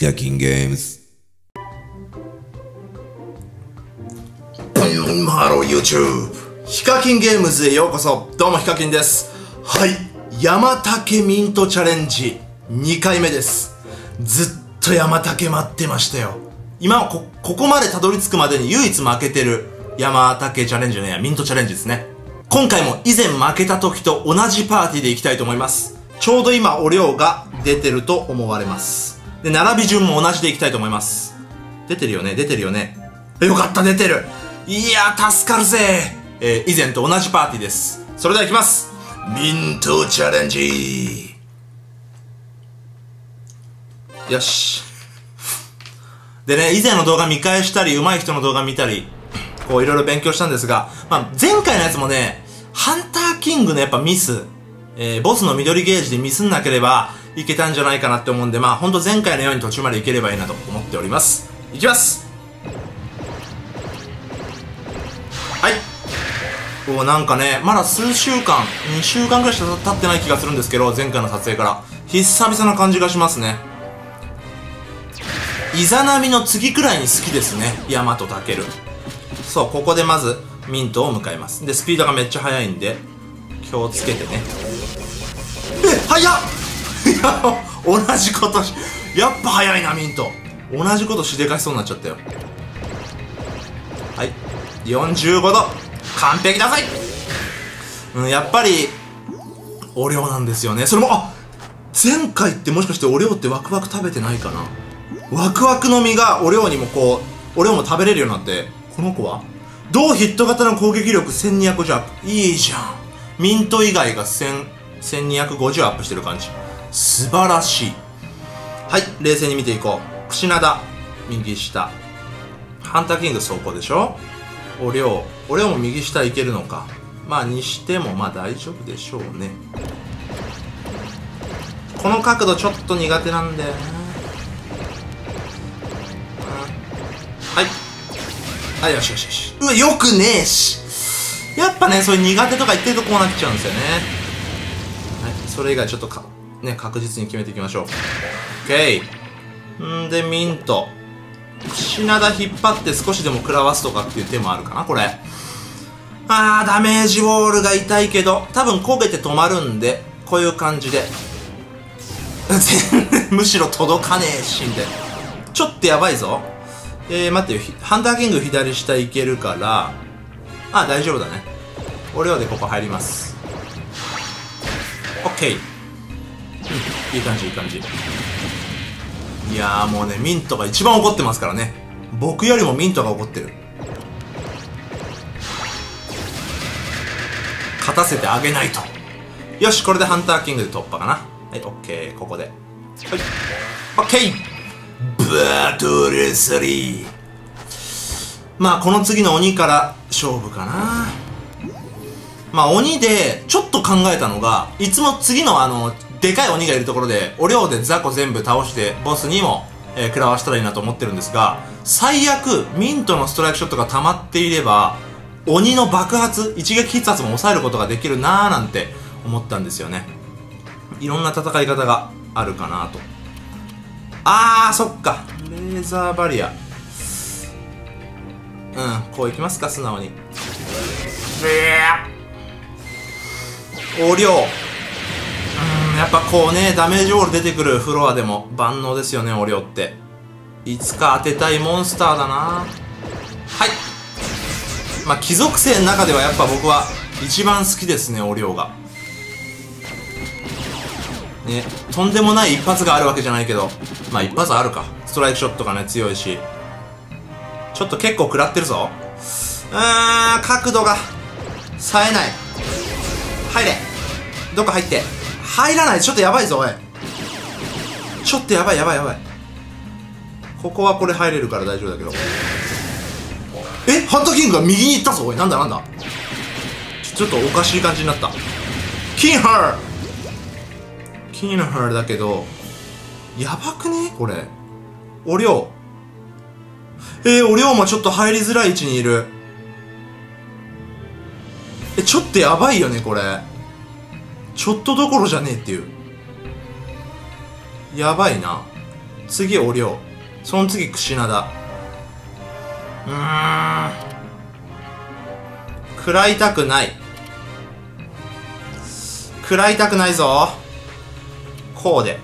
カキンゲームズ。 ハロー YouTube。ヒカキンゲームズへようこそ。どうもヒカキンです。はい。山竹ミントチャレンジ2回目です。ずっと山竹待ってましたよ。今ここまでたどり着くまでに唯一負けてる山竹チャレンジミントチャレンジですね。今回も以前負けた時と同じパーティーでいきたいと思います。ちょうど今お量が出てると思われます。で、並び順も同じでいきたいと思います。出てるよね、出てるよね。よかった、出てる。いやー、助かるぜ。以前と同じパーティーです。それではいきます。ミントチャレンジ。よし。でね、以前の動画見返したり、上手い人の動画見たり、こういろいろ勉強したんですが、前回のやつもね、ハンターキングのやっぱミス、ボスの緑ゲージでミスんなければいけたんじゃないかなって思うんで、ほんと前回のように途中までいければいいなと思っております。いきます。はい。なんかね、まだ数週間、2週間ぐらいしか経ってない気がするんですけど、前回の撮影から。久々な感じがしますね。イザナミの次くらいに好きですね、ヤマトタケル。そう、ここでまずミントを迎えます。で、スピードがめっちゃ速いんで、気をつけてね。速っいや、同じことやっぱ速いな、ミント。同じことしでかしそうになっちゃったよ。はい。45度。完璧だぜ。やっぱり、お量なんですよね。それも、前回ってもしかしてお量ってワクワク食べてないかな。ワクワクの実がお量にもお量も食べれるようになって、この子は同ヒット型の攻撃力1250アップ。いいじゃん。ミント以外が1250アップしてる感じ。素晴らしい。はい、冷静に見ていこう。櫛灘、右下。ハンターキング走行でしょ。お量も右下いけるのか。にしても大丈夫でしょうね。この角度ちょっと苦手なんだよな。はい。よしよしよし。よくねえし。やっぱね、そういう苦手とか言ってるとこうなっちゃうんですよね。はい。それ以外ちょっと確実に決めていきましょう。OK。で、ミント。櫛灘引っ張って少しでも食らわすとかっていう手もあるかな、これ。ダメージウォールが痛いけど、多分焦げて止まるんで、こういう感じで。全然、むしろ届かねえし、みたいな。ちょっとやばいぞ。待ってよ。ハンターキング左下いけるから、大丈夫だね。お量でここ入ります。OK。いい感じ、いい感じ。いやーもうね、ミントが一番怒ってますからね。僕よりもミントが怒ってる。勝たせてあげないと。よし、これでハンターキングで突破かな。はい、OK。ここで。はい。OK。バトル3。この次の鬼から勝負かな。鬼で、ちょっと考えたのが、いつも次のでかい鬼がいるところで、お量で雑魚全部倒して、ボスにも、食らわしたらいいなと思ってるんですが、最悪、ミントのストライクショットが溜まっていれば、鬼の爆発、一撃必殺も抑えることができるなーなんて思ったんですよね。いろんな戦い方があるかなと。そっか。レーザーバリア。こういきますか、素直に。お量。やっぱダメージウォール出てくるフロアでも万能ですよね、お量って。いつか当てたいモンスターだな。はい。貴族性の中ではやっぱ僕は一番好きですね、お量が。ね、とんでもない一発があるわけじゃないけど、一発あるか。ストライクショットがね、強いし。ちょっと結構食らってるぞ。角度が、冴えない。入れ。どっか入って。入らない。ちょっとやばいぞ、おい。ちょっとやばい。ここはこれ入れるから大丈夫だけど。ハンターキングが右に行ったぞ、おい。なんだ。ちょっとおかしい感じになった。キンハーだけど、やばくねこれ。お量。お量もちょっと入りづらい位置にいる。ちょっとやばいよね、これ。ちょっとどころじゃねえっていう。やばいな。 次お涼、その次櫛灘。食らいたくない。食らいたくないぞ。こうで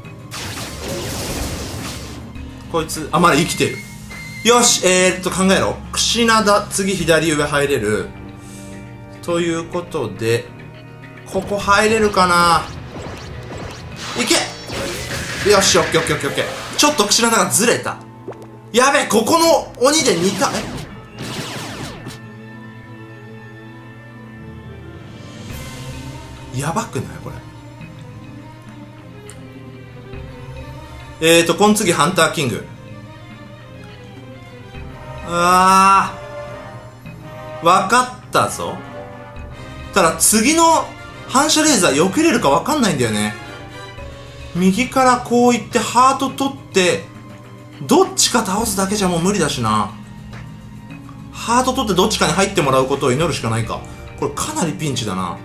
こいつ、あ、まだ生きてる。よし、考えろ。櫛灘、次左上入れる。ということで、ここ入れるかな。いけ。よし、オッケーオッケーオッケーオッケー。ちょっと櫛灘がずれた。やべえ、ここの鬼で似た。やばくないこれ。この次ハンターキング。わかったぞ。ただ次の反射レーザー避けれるかわかんないんだよね。右からこういってハート取ってどっちか倒すだけじゃもう無理だしな。ハート取ってどっちかに入ってもらうことを祈るしかないか。これかなりピンチだな。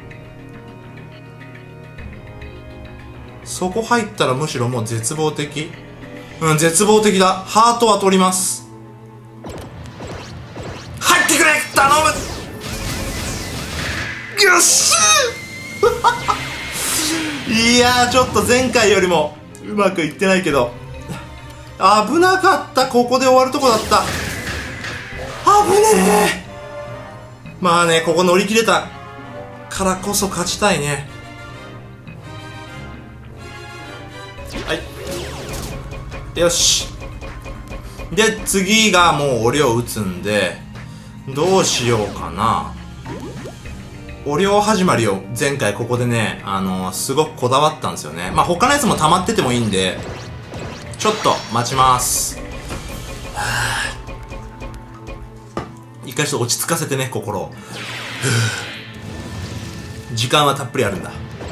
そこ入ったらむしろもう絶望的。絶望的だ。ハートは取ります。入ってくれ、頼む。よしいやー、ちょっと前回よりもうまくいってないけど危なかった。ここで終わるとこだった。危ねえ。まあね、ここ乗り切れたからこそ勝ちたいね。はい、よし。で次がもうお涼打つんで、どうしようかな。お涼始まりを前回ここでね、すごくこだわったんですよね。まあ他のやつも溜まっててもいいんで、ちょっと待ちます。一回ちょっと落ち着かせてね、心を。時間はたっぷりあるんだ。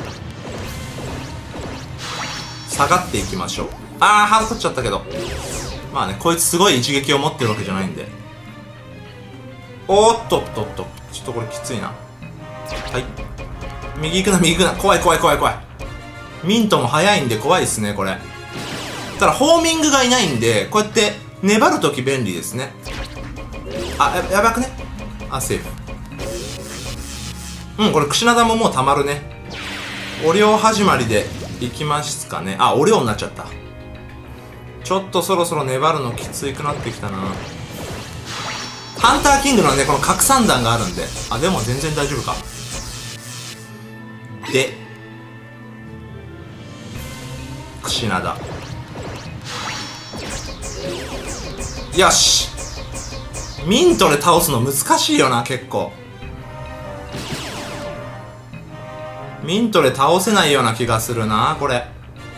下がっていきましょう。ハード取っちゃったけど、まあね、こいつすごい一撃を持ってるわけじゃないんで。おっとっとっと、ちょっとこれきついな。はい、右行くな右行くな。怖い怖い怖い怖い。ミントも速いんで怖いですねこれ。ただホーミングがいないんで、こうやって粘るとき便利ですね。やばくね。セーフ。これ櫛灘ももうたまるね。お涼始まりでいきますかね。お涼になっちゃった。ちょっとそろそろ粘るのきつくなってきたな。ハンターキングのね、この拡散弾があるんで。でも全然大丈夫か。で櫛灘、よし。ミントで倒すの難しいよな結構。ミントで倒せないような気がするなこれ。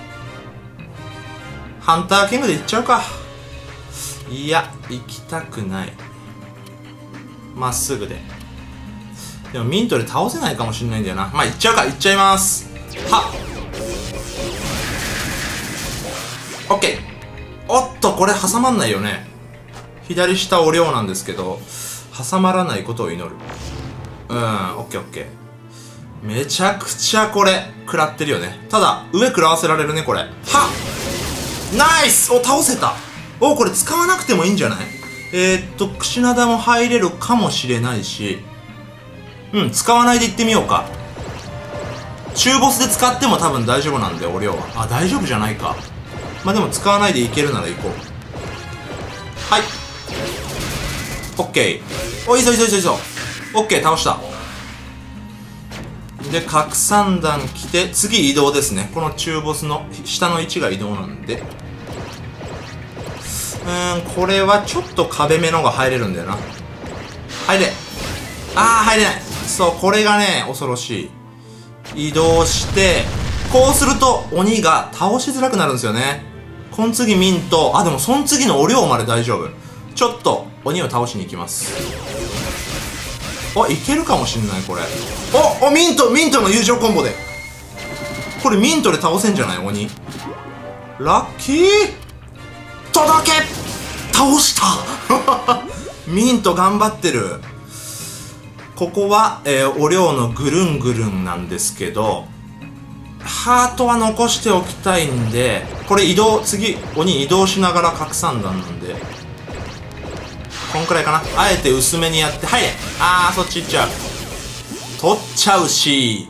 ハンターキングでいっちゃうか。いや、行きたくない。まっすぐで。でもミントで倒せないかもしれないんだよな。まあ、いっちゃうか。いっちゃいます。はっ。オッケー。おっと、これ挟まんないよね。左下お涼なんですけど、挟まらないことを祈る。オッケーオッケー。めちゃくちゃこれ、食らってるよね。ただ、上食らわせられるね、これ。はっ。ナイス。倒せた。これ使わなくてもいいんじゃない？櫛灘も入れるかもしれないし、使わないでいってみようか。中ボスで使っても多分大丈夫なんで、お涼は。大丈夫じゃないか。まあでも使わないでいけるなら行こう。はい。オッケー。いいぞいいぞいいぞいいぞ。オッケー、倒した。で、拡散弾来て、次移動ですね。この中ボスの下の位置が移動なんで。これはちょっと壁目のが入れるんだよな。入れ。入れない。そう、これがね、恐ろしい。移動して、こうすると鬼が倒しづらくなるんですよね。この次ミント、でもその次のお涼まで大丈夫。ちょっと鬼を倒しに行きます。いけるかもしんない、これ。ミントの友情コンボで。これミントで倒せんじゃない、鬼。ラッキー。届け。倒したミント頑張ってる。ここは、お涼のぐるんぐるんなんですけど、 ハートは残しておきたいんで、これ次鬼移動しながら拡散弾なんでこんくらいかな。あえて薄めにやって入れ。そっち行っちゃう。取っちゃうし、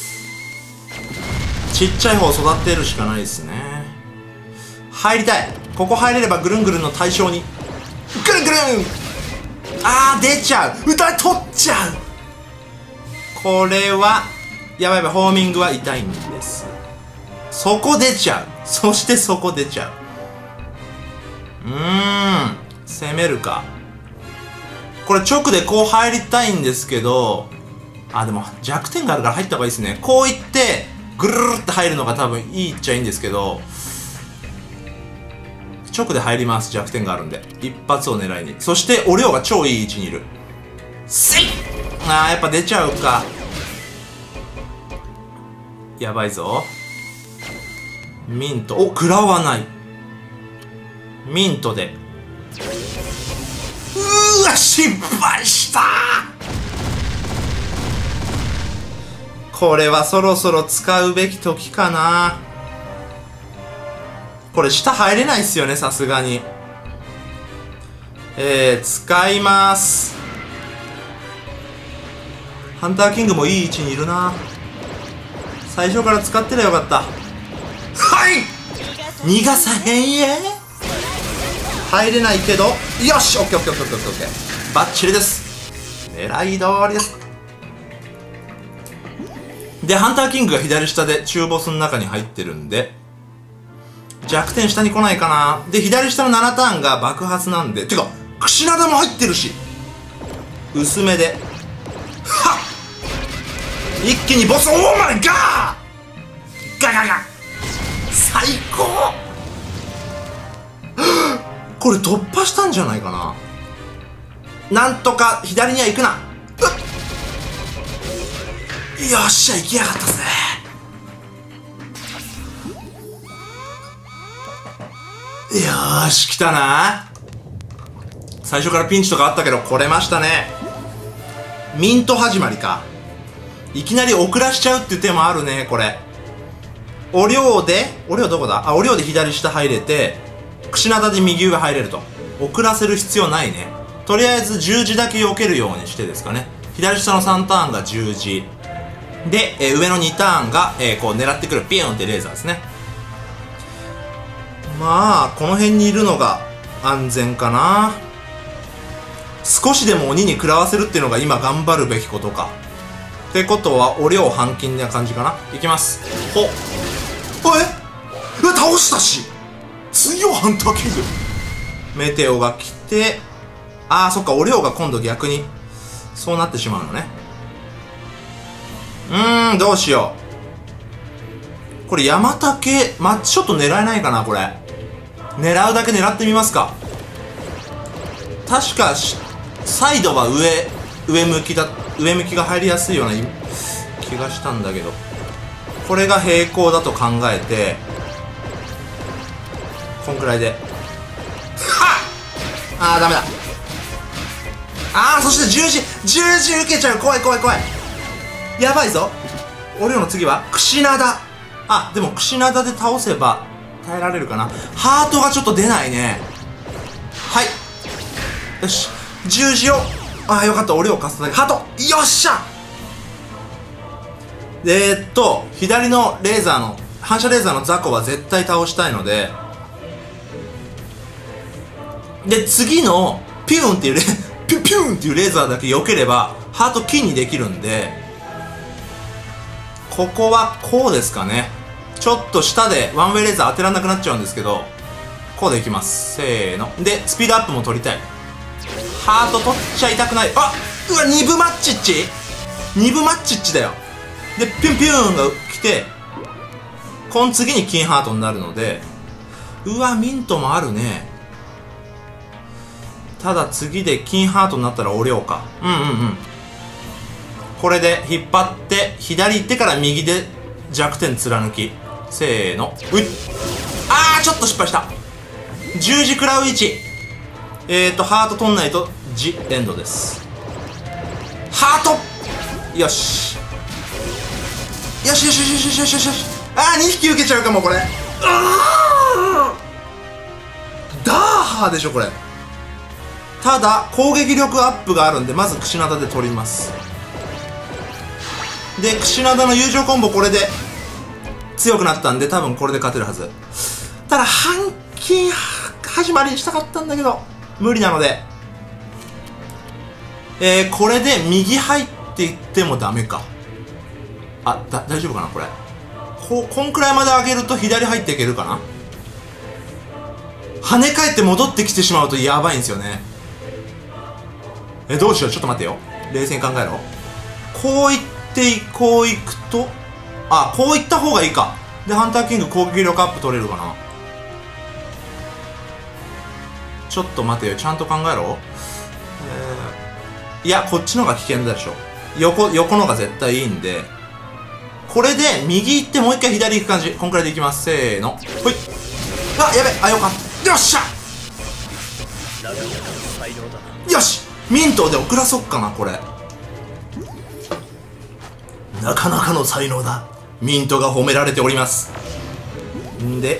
ちっちゃい方育てるしかないですね。入りたい。ここ入れればぐるんぐるんの対象にぐるんぐるん。出ちゃう。取っちゃう。これはやばい。ホーミングは痛いんです。そこ出ちゃう。そしてそこ出ちゃう。攻めるか。これ直でこう入りたいんですけど、でも弱点があるから入った方がいいですね。こういってぐるるるって入るのが多分いいっちゃいいんですけど、直で入ります。弱点があるんで一発を狙いに。そしてオレオが超いい位置にいる。せい。やっぱ出ちゃうか。やばいぞ。ミント。食らわない。ミントで。失敗した。これはそろそろ使うべき時かな。これ下入れないっすよね、さすがに。使います。ハンターキングもいい位置にいるな。最初から使ってりゃよかった。はい、逃がさへんえ。入れないけど、よし、オッケーオッケーオッケーオッケーオッケー、バッチリです。狙い通りです。でハンターキングが左下で中ボスの中に入ってるんで弱点下に来ないかな。で左下の7ターンが爆発なんで、てか櫛灘も入ってるし、薄めではっ、一気にボス。オーマイガーガガガ、最高。これ突破したんじゃないかな。なんとか左には行くな。よっしゃ、行きやがったぜ。よーし、来たな。最初からピンチとかあったけど来れましたね。ミント始まりか。いきなり遅らしちゃうっていう手もあるね。これお量で、お量どこだ。お量で左下入れて櫛灘で右上入れると。遅らせる必要ないね。とりあえず十字だけ避けるようにしてですかね。左下の3ターンが十字で、上の2ターンが、こう狙ってくるピューンってレーザーですね。まあこの辺にいるのが安全かな。少しでも鬼に食らわせるっていうのが今頑張るべきことか。ってことはお量半金な感じかな。いきます。倒したし、次はハンターキング。メテオが来て、そっか、お量が今度逆にそうなってしまうのね。どうしよう。これ山竹ちょっと狙えないかな。これ狙うだけ狙ってみますか。確かサイドは上向きが入りやすいような気がしたんだけど、これが平行だと考えてこんくらいで、ダメだ。そして十字受けちゃう。怖い怖い怖い。やばいぞ。オレオの次は櫛灘。でも櫛灘で倒せば耐えられるかな。ハートがちょっと出ないね。はい、よし、十字をよかった。オレオ貸すだけハート。よっしゃ。左のレーザーの反射レーザーの雑魚は絶対倒したいので、次のピューンっていうピューンっていうレーザーだけ避ければハート金にできるんで、ここはこうですかね。ちょっと下でワンウェイレーザー当てられなくなっちゃうんですけど、こうでいきます。せーのでスピードアップも取りたい。ハート取っちゃいたくない。うわ、2部マッチッチだよ。でピュンピューンが来て、この次に金ハートになるので、ミントもあるね。ただ次で金ハートになったらお量か。これで引っ張って左行ってから右で弱点貫き。せーの、ちょっと失敗した。十字食らう位置。ハート取んないとジエンドです。ハート、よしよしよしよしよしよしよし。 2匹受けちゃうかもこれ。ダーハーでしょこれ。ただ攻撃力アップがあるんで、まず櫛灘で取ります。で櫛灘の友情コンボこれで強くなったんで、多分これで勝てるはず。ただ半金始まりにしたかったんだけど無理なので、これで右入っていってもダメか。大丈夫かなこれ。こんくらいまで上げると左入っていけるかな。跳ね返って戻ってきてしまうとやばいんですよね。どうしよう、ちょっと待ってよ、冷静に考えろ。こういってこういくと、こういった方がいいか。でハンターキング攻撃力アップ取れるかな。ちょっと待てよ、ちゃんと考えろ。いやこっちの方が危険だでしょ。横の方が絶対いいんで、これで右行ってもう一回左行く感じ。こんくらいでいきます。せーの、ほい。やべ、よかった。よっしゃ、よし、ミントで遅らそっかなこれ。なかなかの才能だ。ミントが褒められております。んで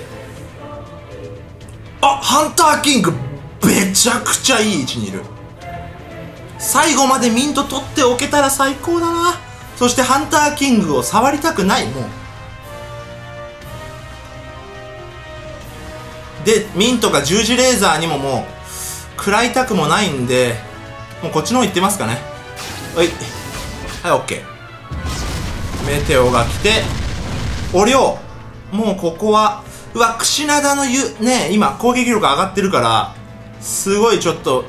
ハンターキングめちゃくちゃいい位置にいる。最後までミント取っておけたら最高だな。そしてハンターキングを触りたくない。もうでミントが十字レーザーにももう食らいたくもないんで、もうこっちの方行ってますかね。はい、オッケー。メテオが来て、おりょう、もうここは櫛灘の今攻撃力上がってるから、すごいちょっと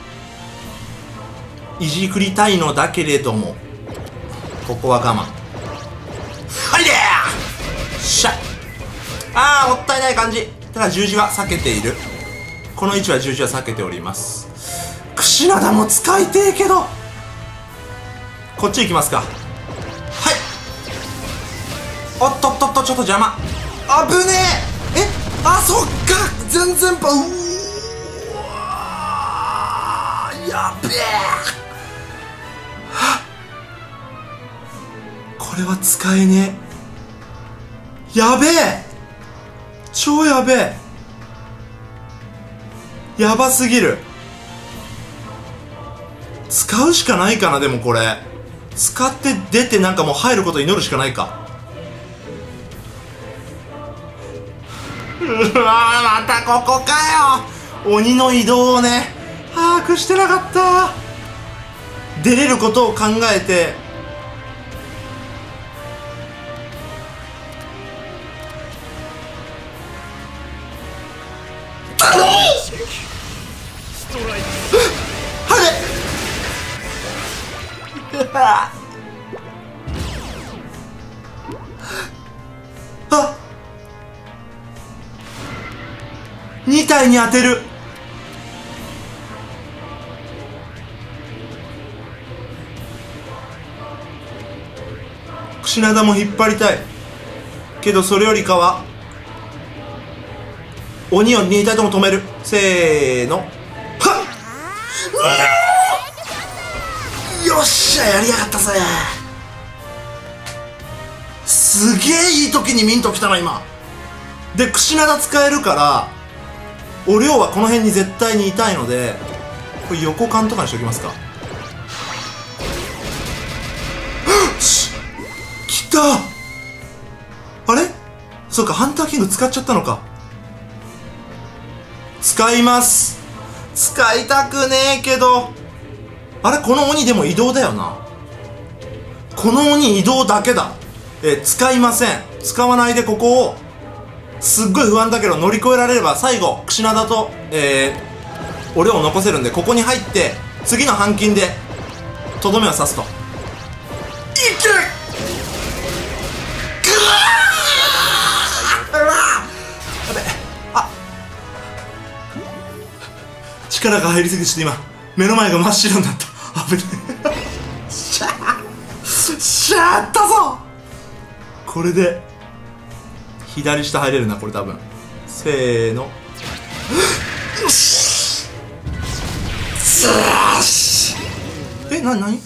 いじくりたいのだけれども、ここは我慢。はいでーしゃ。もったいない感じ。ただ十字は避けている。この位置は十字は避けております。櫛灘も使いてえけど、こっち行きますか。はい、おっとっとっと、ちょっと邪魔。危ねえ。そっか、全然やべえ。これは使えねえ。やべえ、超やべえ、やばすぎる。使うしかないかな。でもこれ使って出てなんかもう入ることを祈るしかないか。またここかよ。鬼の移動をね把握してなかった。出れることを考えて、2体に当てる。櫛灘も引っ張りたいけど、それよりかは鬼を2体とも止める。せーの、はっ、よっしゃ、やりやがったぜ。すげえいい時にミント来たな今で。櫛灘使えるからおりょうはこの辺に絶対にいたいので、これ横間とかにしておきますか。来た。あれ、そうか、ハンターキング使っちゃったのか。使います。使いたくねえけど、あれ、この鬼でも移動だよな。この鬼移動だけだ。使いません。使わないでここを、すっごい不安だけど乗り越えられれば最後櫛灘とおりょうを残せるんで、ここに入って次の半金でとどめを刺すと。いける。やべ、力が入りすぎて今目の前が真っ白になった。危ねえ。しゃあったぞ。これで左下入れるなこれ多分。せーの、よし。何何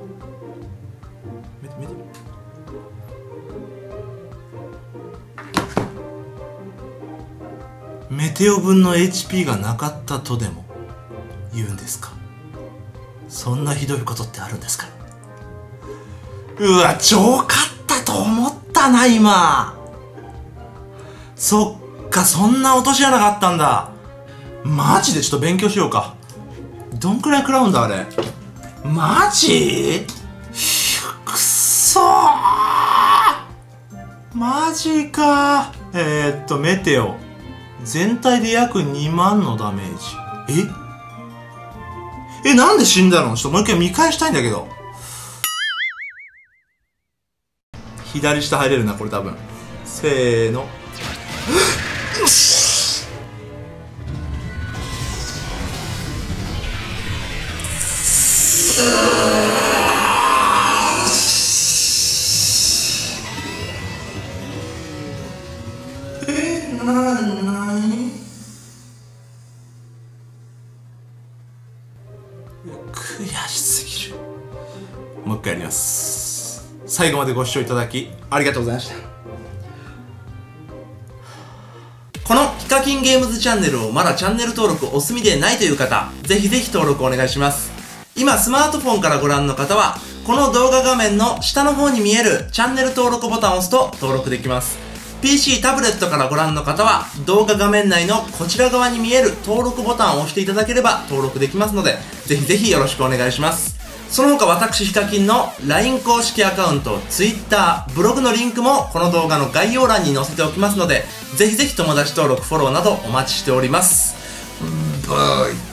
メテオ分の HP がなかったとでも言うんですか？そんなひどいことってあるんですか？うわ、超勝ったと思ったな、今。そっか、そんな落とし穴があったんだ。マジでちょっと勉強しようか。どんくらい食らうんだ、あれ。マジ？くそー。マジか。メテオ。全体で約2万のダメージ。なんで死んだの？ちょっともう一回見返したいんだけど。左下入れるな、これ多分。せーの。悔しすぎる。もう一回やります。最後までご視聴いただきありがとうございました。このヒカキンゲームズチャンネルをまだチャンネル登録お済みでないという方、ぜひぜひ登録お願いします。今スマートフォンからご覧の方は、この動画画面の下の方に見えるチャンネル登録ボタンを押すと登録できます。PC、タブレットからご覧の方は、動画画面内のこちら側に見える登録ボタンを押していただければ登録できますので、ぜひぜひよろしくお願いします。その他私ヒカキンの LINE 公式アカウント、Twitter、ブログのリンクもこの動画の概要欄に載せておきますので、ぜひぜひ友達登録、フォローなどお待ちしております。バイ。